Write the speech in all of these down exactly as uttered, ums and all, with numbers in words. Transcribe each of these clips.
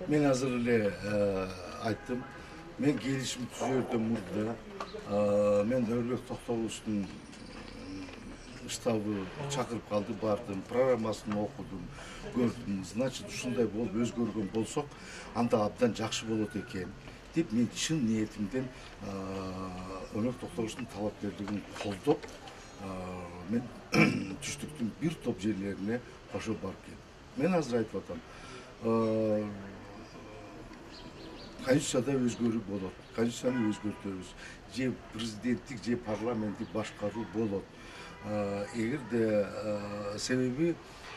мен азыр эле айттым. Мен келишим түзөрдөн мурда мен Өрлөк Токтогуловдун штабы чакырып калды, бардым, программасын окудум, көрдүм. Значит, ушундай болуп өзгөргөн болсок, анда абдан жакшы болот экен деп мен чын ниетимден Өрлөк Токтогуловдун талапкерлигин колдоп, мен түштүктүн бир топ жерлерине кошо барып келдим. Мен азыр айтып атам. Конституцияда өзгөрүү болот. Конституцияны өзгөртөбүз. Же президенттик, же парламенттик башкаруу болот. Эгерде себеби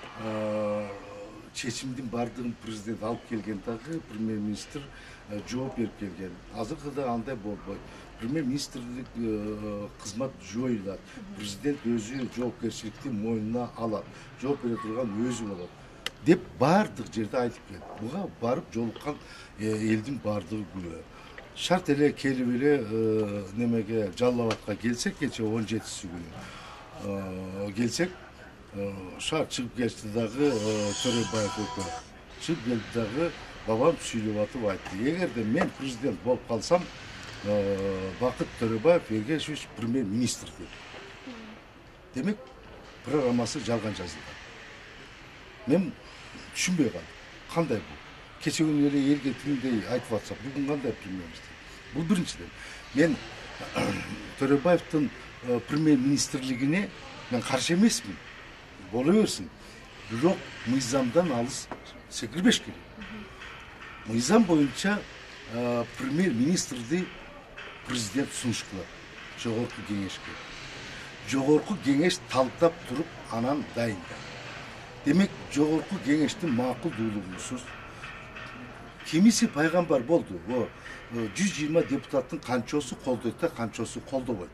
чечимдин бардыгын президент алып келген дагы премьер-министр жооп берип келген. Азыркыда андай болбойт. Премьер-министрлик кызмат жоюлат. Президент өзү жоопкерчиликти мойнуна алат. Жооп бере турган өзү болот деп бардык жерде айтып келди. Буга барып жолуккан элдин бардыгы күлөө. Шарт эле келип эле немеге Жалал Абадка келсек, кече он жетиси күнү келсек, шаар чыгып келди дагы Төрөбаев өкө. Чыгып келди дагы бабам сүйлөп атып айтты. Эгерде мен президент болуп калсам, Бакыт Төрөбаев Эргешевич премьер-министр деп. Демек, программасы жалган жазылган. Мен түшүнбөй калдым. Кандай бул? Кече күнү эле элге тилиндей айтып атсак, бүгүн кандай премьер-министр? Бул биринчиден. Мен Төрөбаевдин премьер-министрлигине мен каршы эмесмин. Боло берсин. Бирок мыйзамдан алыс секирбеш керек. Мыйзам боюнча премьер-министрди президент сунуш кылат. Жогорку кеңешке. Жогорку кеңеш талктап туруп, анан дайындайт. Демек, жогорку кеңештин макулдуулугусуз кимиси пайгамбар болду. жүз жыйырма депутаттын канчосу колдойт да, канчосу колдобойт.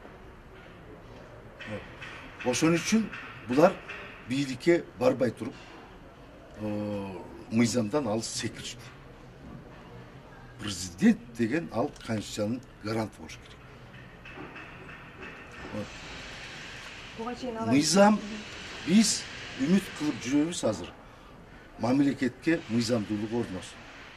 Ошон үчүн булар бийликке барбай туруп, мыйзамдан алыс секиришти. Президент деген ал конституциянын гаранты болуш керек. Мыйзам, биз үмүт кылып жүрөбүз азыр. Мамлекетке мыйзамдуулук орносун.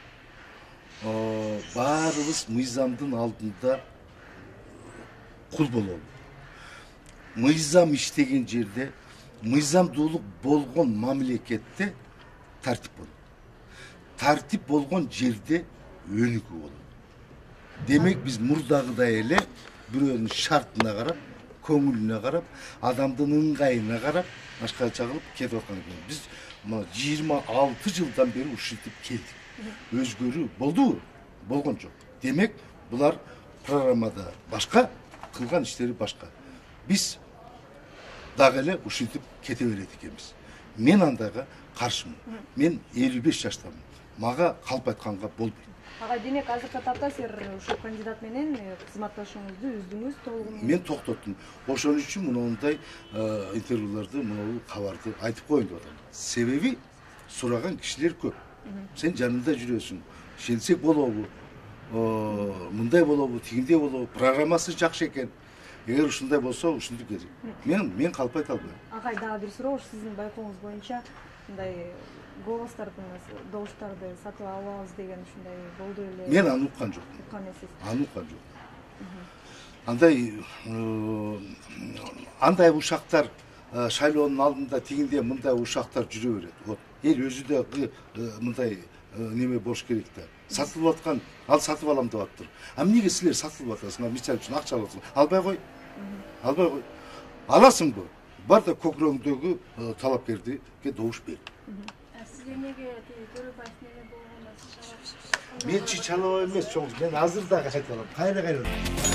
Баарыбыз мыйзамдын алдында кул бололу. Мыйзам иштеген жерде, мыйзамдуулук болгон мамлекетте тартип болот. Тартип болгон жерде өнүгүү болот. Демек, биз мурдагыдай эле бирөөнүн шартына карап, көңүлүнө карап, адамдын ыңгайына карап, башкача кылып кетип аткан экен. Биз жыйырма алты жылдан бери ушинтип келдик. Өзгөрүү болду, болгон жок. Демек, булар программада башка, кылган иштери башка. Биз дагы эле ушинтип кете берет экенбиз. Мен андайга каршымын. Мен элүү беш жаштамын. Мага калп айтканга болбойт. Ага, демек азыркы тапта сиз ушул кандидат менен кызматташууңузду үздүңүз, толугу? Мен токтоттум. Ошон үчүн мындай интервьюларды, мындай кабарды айтып коеюн деп атам. Себеби сураган кишилер көп. Сен жанында жүрөсүң. Ишенсек болобу? Мындай болобу, тигиндей болобу? Программасы жакшы экен. Эгер ушундай болсо, ушинтип керек. Мен мен калп айта албайм. Агай, дагы бир суроо, сиздин байкооңуз боюнча мындай голостарды, добуштарды сатып алабыз деген ушундай болду эле. Мен аны уккан жокмун. Уккан эмессиз. Аны уккан жокмун. Андай андай ушактар шайлоонун алдында тигинде мындай ушактар жүрө берет. Вот эл өзү да мындай неме болуш керек да. Сатылып аткан, ал сатып алам деп атыптыр. А эмнеге силер сатылып атасыңар? Мисалы үчүн акча аласың. Албай кой. Албай кой. Аласыңбы? Бар да көкрөгүңдөгү талапкерге добуш бер. Сиз эмнеге Төрөбаев менен болгондо Мен чычалап эмес, чоң. Мен азыр дагы айтып алам. Кайра кайра.